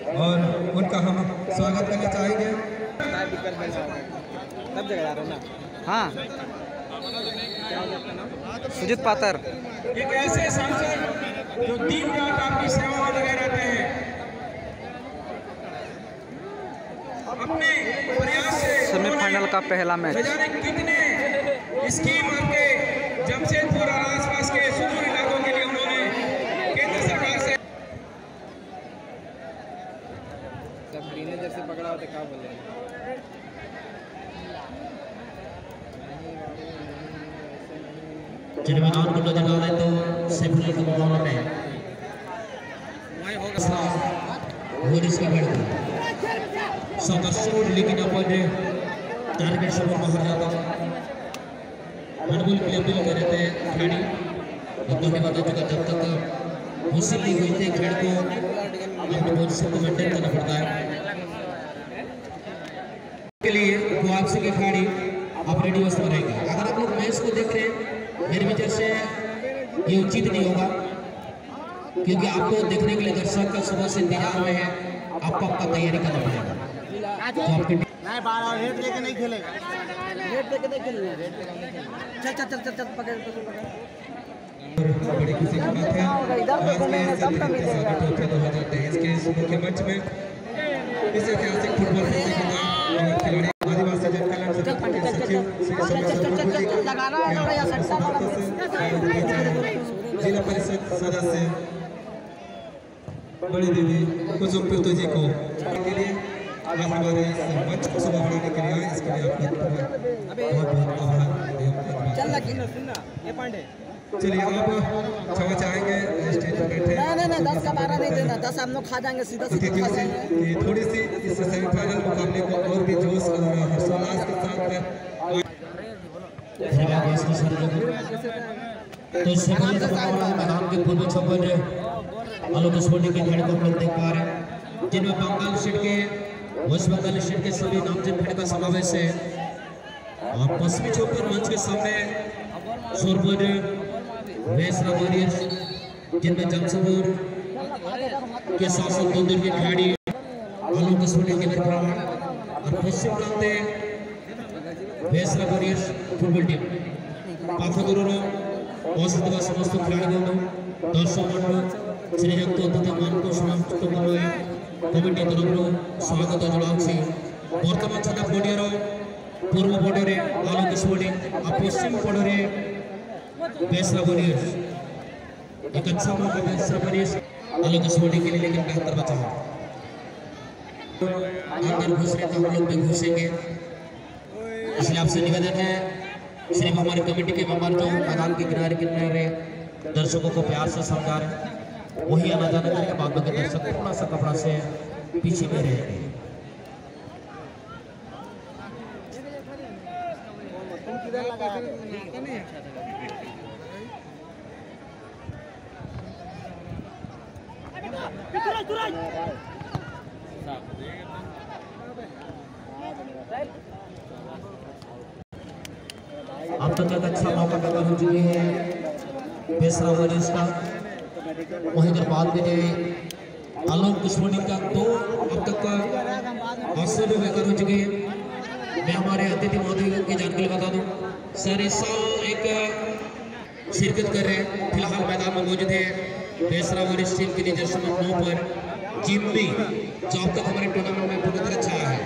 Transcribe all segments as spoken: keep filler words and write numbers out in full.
और उनका हम स्वागत करना चाहेंगे। हाँ, सुजीत पातर एक ऐसे सांसद जो दिन रात आपकी सेवा में लगे रहते हैं, अपने प्रयास से सेमीफाइनल का पहला मैच। कितने स्कीम आपके जमशेदपुर और आसपास के सुदूर इलाकों के लिए उन्होंने केंद्र सरकार से जब ग्रीनेजर से पकड़ा होते क्या बोले मैदान को नजर आ रहे तो सेमीफाइनल के मुकाबले में इसका बढ़ता सदस्य लेकिन अपन टारगेट से बाहर जाता मनबुल के लिए अपील कर रहे थे खिलाड़ी अपने बता चुका जब तक हासिल नहीं हुई थी खेल को अपने पोजीशन को मेंटेन करना पड़ता है के लिए वापसी के खिलाड़ी आप रेडी अवस्था में रहेंगे। अगर आप लोग मैच को देख रहे हैं मेरे विचार से ये उचित नहीं होगा क्योंकि आपको देखने के लिए दर्शक सुबह से इंतजार में है, आपको आपका तैयारी करना पड़ेगा। तो आपके नहीं बारह रेड लेके नहीं खेलेगा, रेड लेके नहीं खेलेगा, चल चल चल चल चल पकड़ पकड़ पकड़। बड़ी खुशी की बात है आज के दो हज़ार तेईस के मुख्य मंच में इस ऐतिहासिक फुटबॉल प्रतियोगिता खिलाड़ी आदिवासी जनकल्याण सचिव जिला परिषद सदस्य बड़ी दीदी कुसुम पिल्तू जी को के लिए आज हमारे इस मंच को शोभा बढ़ाने के लिए आए, इसके लिए आपका बहुत बहुत आभार। चलिए आप क्षमा चाहेंगे स्टेज पर बैठे नहीं नहीं नहीं दस का बारह नहीं देना, दस हम लोग खा जाएंगे सीधा सीधा खा जाएंगे। थोड़ी सी इस सेमीफाइनल मुकाबले को और भी जोश और हर्षोल्लास के साथ तो इससे पहले मैदान के पूर्व छप्पर आलोक स्पोर्टिंग के खिलाड़ी को लोग देख पा रहे हैं जिनमें बंगाल स्टेट के वेस्ट बंगाल स्टेट के सभी नामचीन खिलाड़ी का समावेश है और पश्चिमी छप्पर मंच के सामने सोरपुर वेसरा वॉरियर्स जिनमें जमशेदपुर के शासक दो के खिलाड़ी आलोक स्पोर्टिंग के खिलाड़ी और पश्चिम प्रांत वेसरा वॉरियर्स फुटबॉल टीम पाथगुरुरो औषध व समस्त खिलाड़ियों दर्शक मंडल श्रीयुक्त अतिथि मान को समाप्त कमिटी तरफ स्वागत जनाऊँगी। बर्तमान छटा पड़ियार पूर्व पड़े आलोक स्पोर्टिंग और पश्चिम पड़े वेसरा वॉरियर्स एक अच्छा मौका वेसरा वॉरियर्स आलोक स्पोर्टिंग के लिए लेकिन बेहतर बचा है अंदर घुस रहे तो हम लोग भी घुसेंगे, इसलिए आपसे निवेदन है सिर्फ हमारी कमेटी के मेंबर जो मैदान के किनारे किनारे दर्शकों को प्यार से समझा रहे वही आना जाना करके बाद में दर्शक थोड़ा सा कपड़ा से पीछे में रहेंगे। अब तक एक अच्छा मौका पैदा हो चुकी है वेसरा वॉरियर्स का, वहीं कर बाद में आलोक स्पोर्टिंग का दो अब तक अवसर भी बेकार हो चुके हैं। मैं हमारे अतिथि महोदय की जानकारी बता दूं, सर इस साल एक शिरकत कर रहे हैं, फिलहाल मैदान में मौजूद है वेसरा वॉरियर्स टीम के लिए जर्सी नंबर नौ पर जिम्मी जो अब तक हमारे टूर्नामेंट में पूरी तरह छाया है।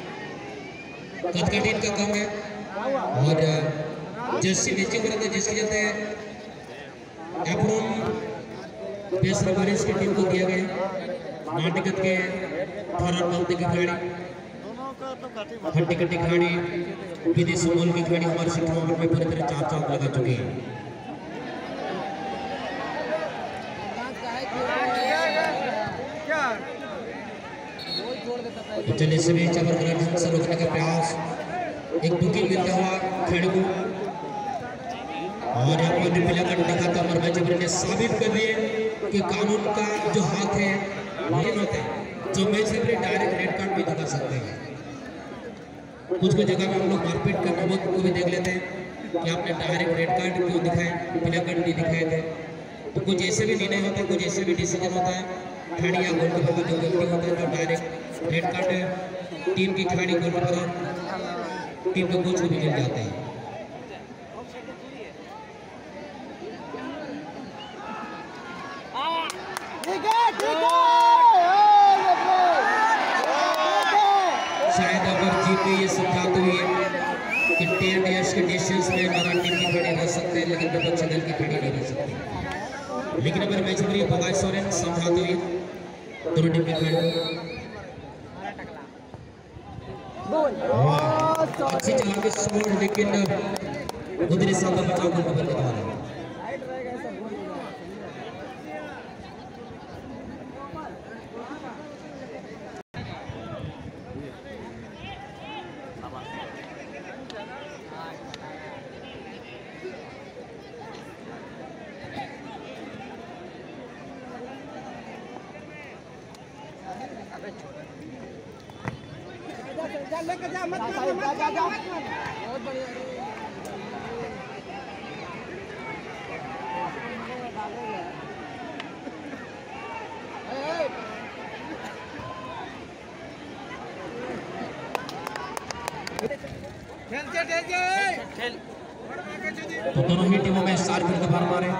कद का टीम का कम है और जर्सी नीचे कर रहे जिसके चलते एप्रोन वेसरा वॉरियर्स की टीम को दिया गया नाटिकत के अठारह नब्बे के खिलाड़ी हट्टी कट्टी खिलाड़ी विदेशी मूल के खिलाड़ी हमारे सिख टूर्नामेंट में पूरी तरह चार चांद लगा चुके हैं। चलिए सभी चबर ढंग से रोकने का प्रयास एक बुकिंग मिलता हुआ खिलाड़ी को और यहाँ पर पिलागढ़ देखा तो हमारे भाई ने साबित कर दिए कि कानून का जो हाथ है नहीं होते जो मैच से डायरेक्ट रेड कार्ड भी दिखा सकते हैं। कुछ कुछ जगह में हम लोग मारपीट करने वक्त को भी देख लेते हैं कि आपने डायरेक्ट रेड कार्ड क्यों दिखाए, पिलागढ़ नहीं दिखाए थे। तो कुछ ऐसे भी निर्णय होते हैं, कुछ ऐसे भी डिसीजन होता है खिलाड़ी या गोलकीपर का जो व्यक्ति होता है जो डायरेक्ट रेड कार्ड टीम की खिलाड़ी गोलकीपर और टीम के कोच को भी मिल जाते हैं। शायद अगर जीत में ये सिद्धांत हुई कि टेन इयर्स के डिस्टेंस में हमारा टीम की खिलाड़ी रह सकते हैं लेकिन विपक्ष दल की खिलाड़ी नहीं रह सकती। लेकिन अगर मैच में बगाई सोरेन समझाते हुए दोनों टीम के खिलाड़ी अच्छी चला के स्कोर लेकिन उधर साल का बचाव को बदल रहा है। लेके जा मत जा जा जा बहुत बढ़िया तो दोनों ही टीमों में चार विकेट का भार मारे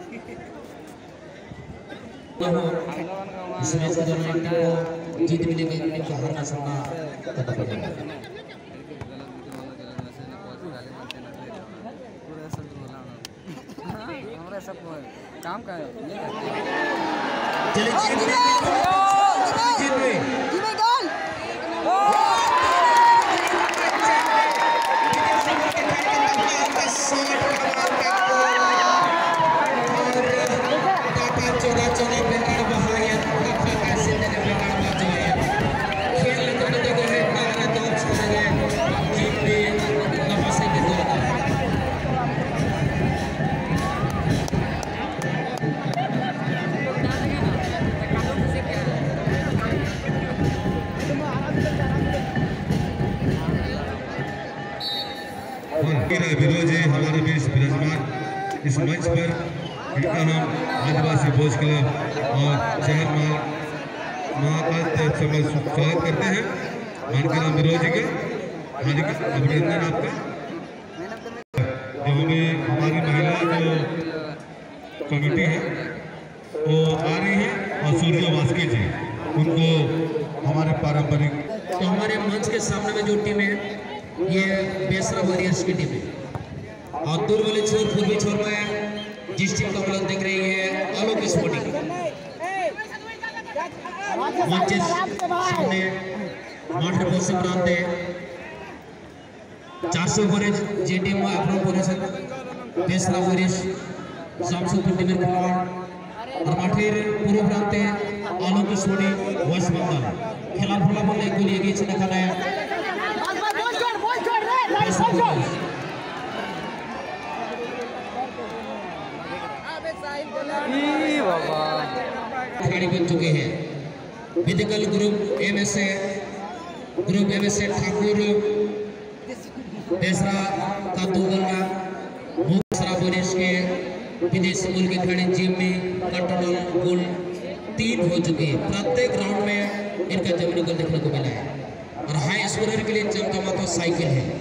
इसमें से दोनों टीम को जीत मिलेगी टीम को हारना सामना करना पड़ेगा। हमारा सब काम का चलिए जीत गए विरोध है हमारे बीच विराजमान इस मंच पर इनका हम आदिवासी भोज क्लब और शहर महाकाल से स्वागत करते हैं। मानकर विरोध जी का हार्दिक अभिनंदन आपका। जो हमें हमारी महिला जो कमेटी है वो आ रही है और सूर्य वास्के जी उनको हमारे पारंपरिक तो हमारे मंच के सामने में जो टीम है ये बेसरा वॉरियर्स की टीम है और दूर वाले छोर पूर्वी छोर में जिस टीम को हम लोग देख रही है आलोक स्पोर्टिंग मंच सामने मार्टर पोस्ट प्रांत है चार सौ वॉरियर्स जे टीम में अपना पोरेशन बेसरा वॉरियर्स जामशेदपुर टीम में और माठेर पूर्व प्रांत है आलोक स्पोर्टिंग वेस्ट बंगाल खेला फला बोल एक गोली एगी छिने खाना है खिलाड़ी बन चुके हैं विदिकल group M S A group M S A Thakur Besra का दो गल्ला मुक्सरा बोरिश के विदेशी मूल के खिलाड़ी जिम्मी कटोल गोल तीन हो चुके हैं। प्रत्येक राउंड में इनका जमीन गोल देखने को मिला है और हाई स्कोरर के लिए चमचमाता साइकिल है।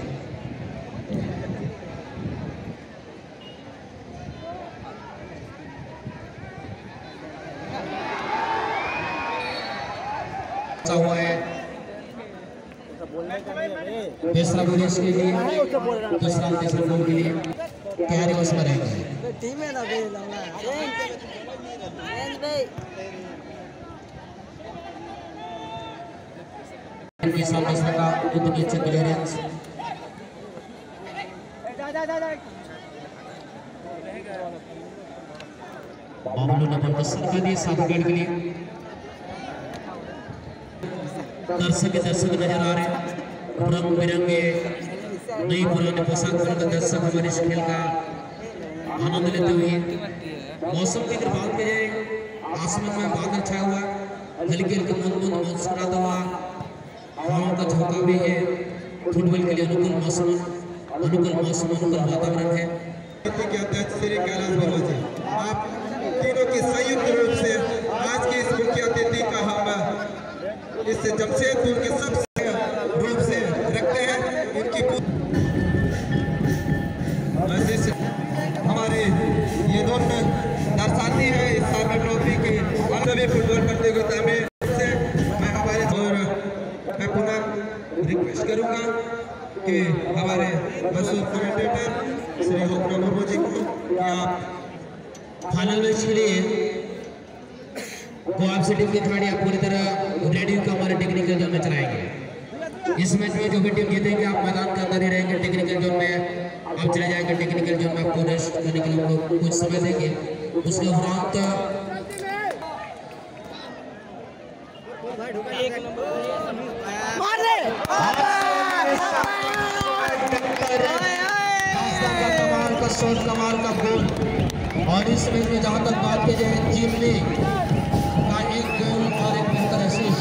हुआ है बेसरा बोरिश के लिए दूसरा तीसरा गोल के लिए तैयारी उसमें रहेंगे। टीम है ना बे लाना इनके सामने का उतनी अच्छे क्लियरेंस बाबलू ने बल सरका दिए सात विकेट के लिए। दर्शक दर्शक नजर आ रहे हैं रंग बिरंगे नई पुराने पोशाक पहनकर दर्शक हमारे इस खेल का आनंद लेते हुए। मौसम की बात में जाए आसमान में बादल छाया हुआ हल्की हल्की मंद मंद मुस्कुराता हुआ हवाओं का झोंका भी है। फुटबॉल के लिए अनुकूल मौसम अनुकूल मौसम अनुकूल वातावरण है। के अध्यक्ष श्री कैलाश बरोजी आप तीनों के संयुक्त रूप से आज के इस मुख्य से दूर के सबसे रूप से रखते हैं इनकी हमारे ये दोनों दर्शाती है इस सागर ट्रॉफी के सभी फुटबॉल प्रतियोगिता में से मैं हमारे और मैं पुनः रिक्वेस्ट करूंगा कि हमारे मशहूर कमेंटेटर श्री होकना मुर्मू जी को कि आप फाइनल मैच के लिए गोवा से टीम के खिलाड़ी आप पूरी तरह रेडी होकर हमारे टेक्निकल जोन में चलाएंगे। इस मैच में जो भी टीम जीतेंगे आप मैदान के अंदर ही रहेंगे। टेक्निकल जोन में आप चले जाएंगे। टेक्निकल जोन में आपको रेस्ट करने के लिए हम लोग कुछ समय देंगे। उसके उपरांत कमाल का शॉट, कमाल का गोल। और इस मैच में जहां तक बात की जाए जीतने का एक गोल और एक बेहतर असिस्ट।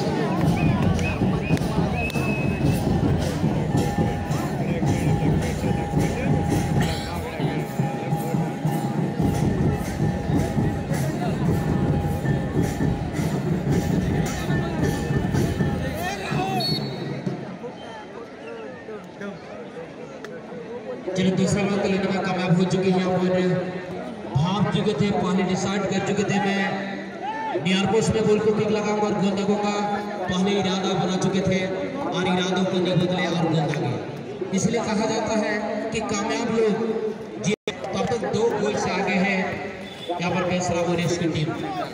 चलो दूसरा बात कर लेने में कामयाब हो चुके हैं और भाग चुके थे, पानी डिसाइड कर चुके थे। मैं नियर पोस्ट में गोल को किक लगाऊंगा और गोलंदाजों का पहले इरादा बना चुके थे और इरादों को नहीं बदले और गोल दागे। इसलिए कहा जाता है कि कामयाब लोग तब तक दो गोल से आगे हैं। यहाँ पर बेसरा वॉरियर्स की टीम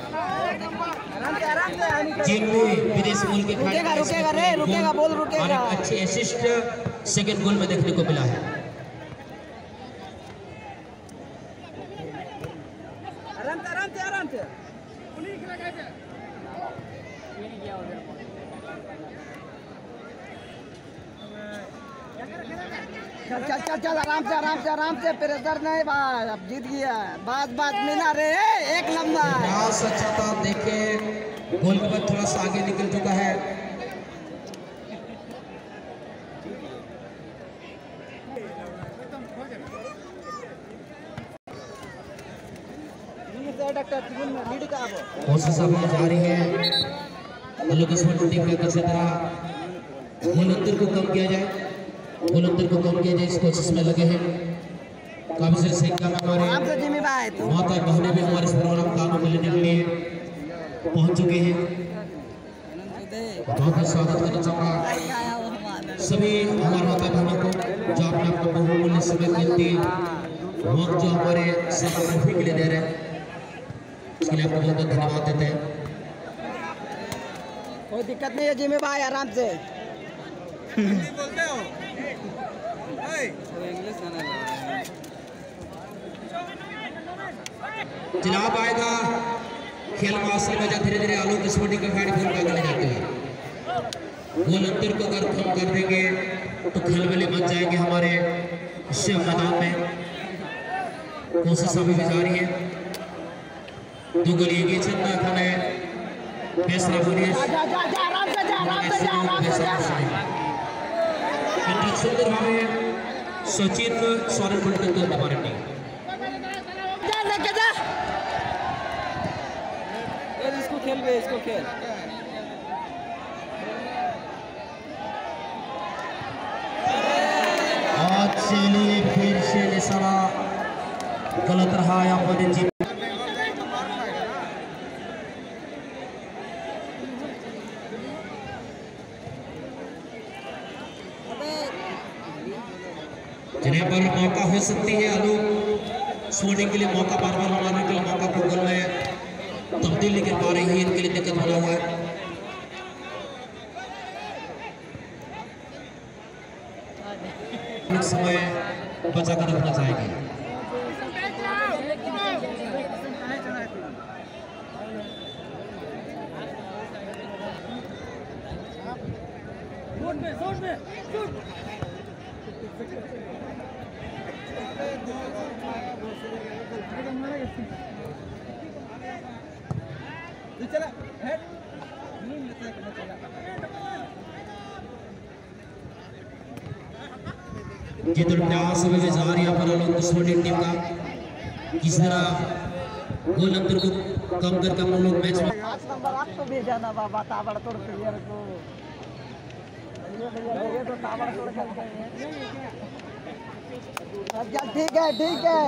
जिनमें विदेश मूल के रुकेगा रुकेगा रे रुकेगा बोल रुकेगा और अच्छी असिस्ट सेकंड गोल में देखने को मिला है। आराम से आराम से आराम से चल चल चल चल आराम से आराम से आराम से प्रेशर नहीं बात अब जीत गया बात बात मिला रे एक नंबर प्रयास अच्छा था। देखे गोल के बाद थोड़ा सा आगे निकल चुका है। कोशिश अब जारी है। टीम में किसी तरह गोल अंतर को कम किया जाए गोल अंतर को कम किया जाए इस कोशिश में लगे हैं। काफी सारी संख्या में हमारे माता बहने भी हमारे इस प्रोग्राम का आनंद लेने के लिए पहुंच चुके हैं। बहुत बहुत स्वागत करना चाहूँगा सभी हमारे माता बहनों को जो आपने अपना बहुमूल्य समय कीमती वक्त जो हमारे ट्रॉफी के लिए दे रहे हैं उसके लिए आपको बहुत बहुत धन्यवाद देते हैं। कोई दिक्कत नहीं है जिम्मे भाई आराम से चुनाव आएगा खेल में असली मजा धीरे धीरे आलोक स्पोर्टिंग का खिलाड़ी गोल का चले जाते हैं। गोल अंतर को अगर कम कर देंगे तो खलबली मच जाएंगे हमारे शिव मैदान में। कोशिश अभी भी जारी है। दो गोल ये चलना खाने बेसरा वॉरियर्स सुंदर भावे सचिन सोरेन बुलटन को हमारे टीम इसको खेल बे इसको खेल आज चलिए फिर से निशाना गलत रहा यहाँ पर जी जिन्हें पर मौका हो सकती है आलोक सोने के लिए मौका बार बार बनाने के लिए मौका को गोल में तब्दील नहीं कर पा रही है। इनके लिए दिक्कत बना हुआ है। समय बचा कर रखना चाहेंगे। ये तो प्रयास अभी जारी यहाँ पर आलोक स्पोर्टिंग टीम का किस तरह गोल अंतर को कम करके हम लोग मैच में पाँच नंबर आप तो भेजाना बाबा ताबड़ तोड़ प्लेयर को चल ठीक है ठीक है,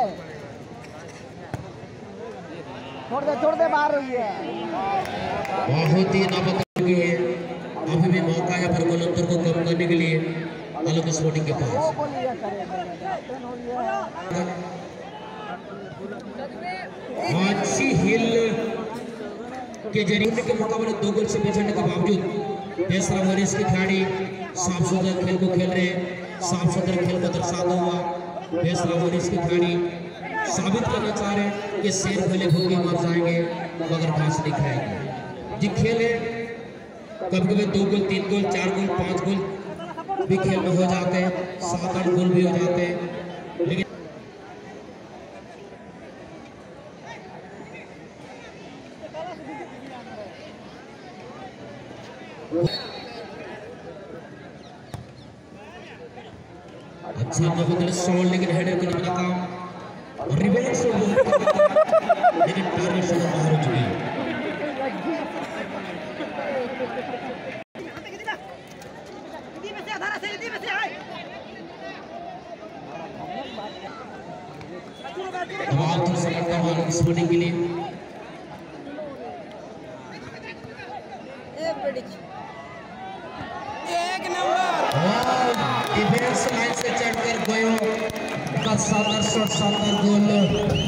छोड़ दे छोड़ दे, बाहर हुई है। बहुत ही नापतंग है, अभी भी मौका है पर गोलंतर को कम करने के लिए आलोक स्पोर्टिंग के पास। अच्छी हिल के जरिए के मुकाबले दो गोल से पिछड़ने के बावजूद बेसरा वरिष्ठ के खिलाड़ी साफ सुथरा खेल को खेल रहे हैं, साफ सुथरा खेल को दर्शाता हुआ बेसरा वरिष्ठ के खिलाड़ी साबित करना चाह रहे हैं कि शेर पहले भूखे मर जाएंगे मगर घास नहीं खाएंगे। जी खेल है, कभी कभी दो गोल, तीन गोल, चार गोल, पांच गोल भी खेल में हो जाते हैं, सात आठ गोल भी हो जाते हैं, लेकिन अच्छा बहुत शॉट, लेकिन हेडर करने का काम, रिबाउंड शॉट लेकिन टारगेट शॉट बाहर हो चुकी है। दबाव थी समझता हूँ स्पोर्टिंग के लिए। एक नंबर डिफेंस लाइन से चढ़कर गयो का शानदार शॉट, शानदार गोल।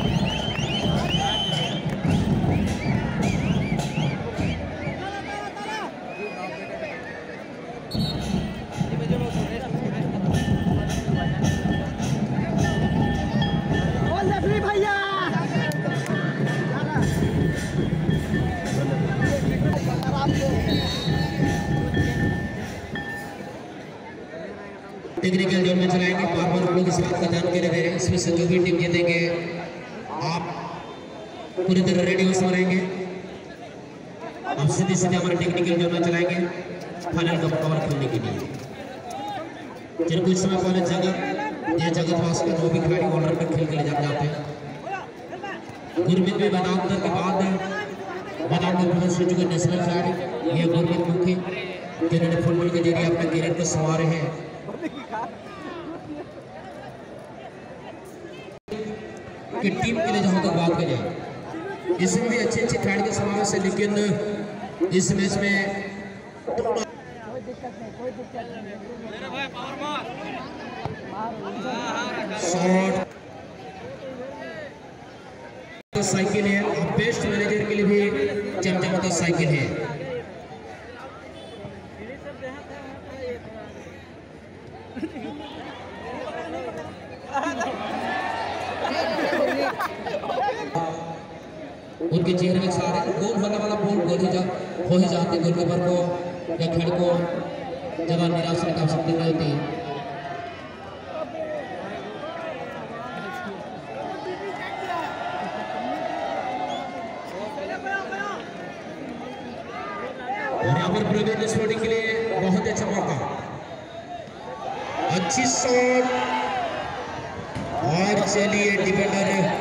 टेक्निकल जोन में चलाएंगे, बार बार हम लोग इस बात का जानकारी दे रहे हैं, इसमें से जो भी टीम जीतेंगे आप पूरी तरह रेडी हो रहेंगे। अब सीधे सीधे हमारे टेक्निकल जोन में चलाएंगे फाइनल का मुकाबला खेलने के लिए। जिनको इस समय पहले जगह ये जगह पास का जो भी खिलाड़ी ऑर्डर में खेल के ले जाते हैं। गुरमीत में मैदान के बाद मैदान में प्रदर्शन हो चुके नेशनल खिलाड़ी ये गुरमीत मुखी, जिन्होंने फुटबॉल के जरिए अपने करियर को संवारे हैं। कि टीम के लिए जहां तक बात की जाए, इसमें भी अच्छे अच्छे खिलाड़ी का समावेश है, लेकिन इस मैच में शॉट साइकिल है, और बेस्ट मैनेजर के लिए भी चमचमाता साइकिल है। उनके चेहरे में सारे गोल होने वाला बॉल गोल ही जा हो ही जाते, गोलकीपर को या खिलाड़ी को जगह निराश की आवश्यकता नहीं होती। और यहाँ पर प्रवीण स्पोर्टिंग के लिए बहुत अच्छा मौका, अच्छी शॉट, और चलिए डिफेंडर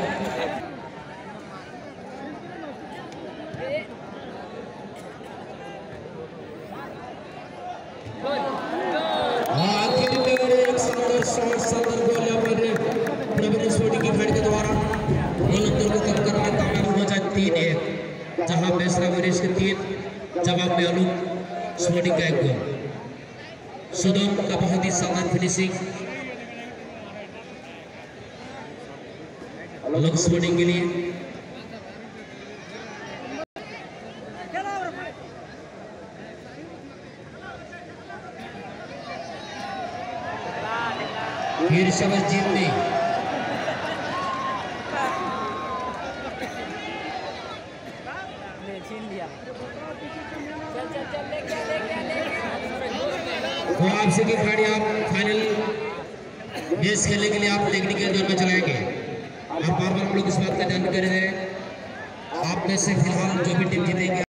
जहां बेसरा वरिष्ठ के तीन जवाब में अनूप स्पोर्टिंग का एक गोल, सुदम का बहुत ही शानदार फिनिशिंग अनूप स्पोर्टिंग के लिए। फिर शबज जीत में तो आपसे की खिलाड़ी आप फाइनल मैच खेलने के लिए आप टेक्निकल जोन में चलाएंगे। और बार बार हम लोग इस बात का जानकारी दें, आप में से फिलहाल जो भी टीम जीतेंगे